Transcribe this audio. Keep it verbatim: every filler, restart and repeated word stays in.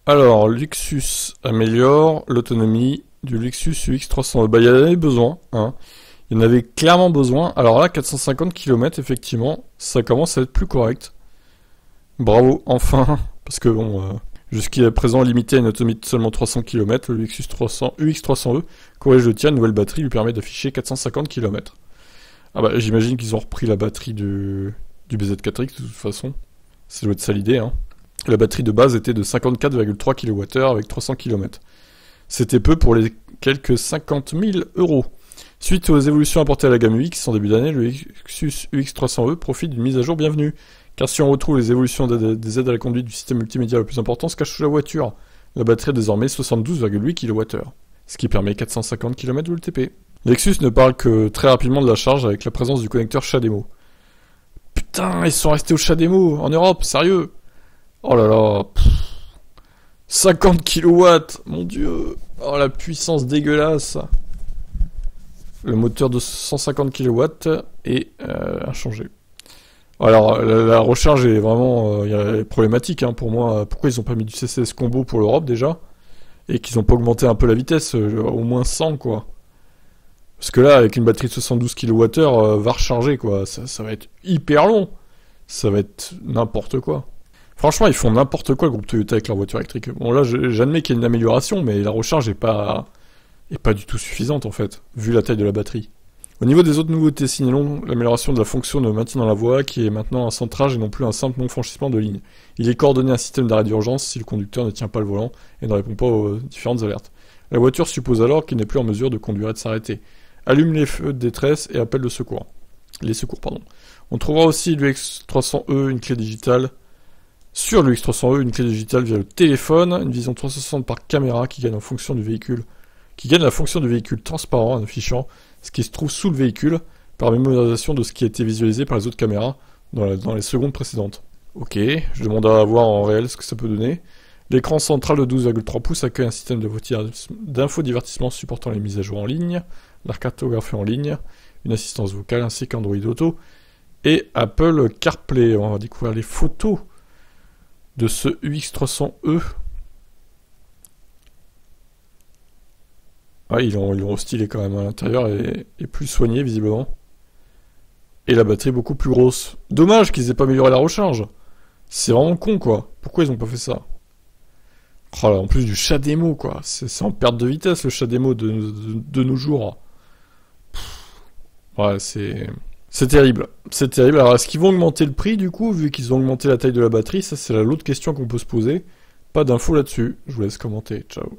Alors, Luxus améliore l'autonomie du Luxus U X trois cents. Bah, il y en avait besoin, hein. Il y en avait clairement besoin. Alors là, quatre cent cinquante kilomètres, effectivement, ça commence à être plus correct. Bravo, enfin. Parce que bon, euh, jusqu'à présent limité à une autonomie de seulement trois cents kilomètres, le Luxus trois cents, U X trois cents E, corrige le tir, une nouvelle batterie lui permet d'afficher quatre cent cinquante kilomètres. Ah bah, j'imagine qu'ils ont repris la batterie du, du B Z quatre X, de toute façon. Ça doit être ça l'idée, hein. La batterie de base était de cinquante-quatre virgule trois kilowattheures avec trois cents kilomètres. C'était peu pour les quelques cinquante mille euros. Suite aux évolutions apportées à la gamme U X en début d'année, le Luxus U X trois cents E profite d'une mise à jour bienvenue. Car si on retrouve les évolutions des aides à la conduite du système multimédia le plus important se cache sous la voiture. La batterie est désormais soixante-douze virgule huit kilowattheures, ce qui permet quatre cent cinquante kilomètres W L T P. Lexus ne parle que très rapidement de la charge avec la présence du connecteur CHAdeMO. Putain, ils sont restés au CHAdeMO en Europe, sérieux? Oh là là, pff, cinquante kilowatts, mon dieu. Oh la puissance dégueulasse. Le moteur de cent cinquante kilowatts est euh, inchangé. Alors la, la recharge est vraiment euh, problématique hein, pour moi. Pourquoi ils ont pas mis du C C S combo pour l'Europe déjà? Et qu'ils ont pas augmenté un peu la vitesse, euh, au moins cent quoi. Parce que là, avec une batterie de soixante-douze kilowattheures, euh, va recharger quoi. Ça, ça va être hyper long. Ça va être n'importe quoi. Franchement, ils font n'importe quoi le groupe Toyota avec leur voiture électrique. Bon là, j'admets qu'il y a une amélioration, mais la recharge est pas, est pas du tout suffisante en fait, vu la taille de la batterie. Au niveau des autres nouveautés, signalons l'amélioration de la fonction de maintien dans la voie, qui est maintenant un centrage et non plus un simple non-franchissement de ligne. Il est coordonné à un système d'arrêt d'urgence si le conducteur ne tient pas le volant et ne répond pas aux différentes alertes. La voiture suppose alors qu'il n'est plus en mesure de conduire et de s'arrêter. Allume les feux de détresse et appelle le secours. Les secours, pardon. On trouvera aussi l'U X trois cents E, une clé digitale. Sur l'U X trois cents E, une clé digitale via le téléphone, une vision trois cent soixante par caméra qui gagne en fonction du véhicule, qui gagne la fonction du véhicule transparent en affichant ce qui se trouve sous le véhicule par mémorisation de ce qui a été visualisé par les autres caméras dans, la, dans les secondes précédentes. Ok, je demande à voir en réel ce que ça peut donner. L'écran central de douze virgule trois pouces accueille un système d'infodivertissement supportant les mises à jour en ligne, la cartographie en ligne, une assistance vocale ainsi qu'Android Auto et Apple CarPlay. On va découvrir les photos de ce U X trois cents E. Ouais, ils l'ont ils l'ont stylé quand même à l'intérieur et, et plus soigné visiblement. Et la batterie beaucoup plus grosse. Dommage qu'ils aient pas amélioré la recharge. C'est vraiment con quoi. Pourquoi ils ont pas fait ça? Oh là, en plus du CHAdeMO quoi. C'est en perte de vitesse le CHAdeMO de, de, de nos jours. Pff, ouais, c'est... C'est terrible. C'est terrible. Alors est-ce qu'ils vont augmenter le prix du coup, vu qu'ils ont augmenté la taille de la batterie? Ça c'est l'autre question qu'on peut se poser. Pas d'infos là-dessus. Je vous laisse commenter. Ciao.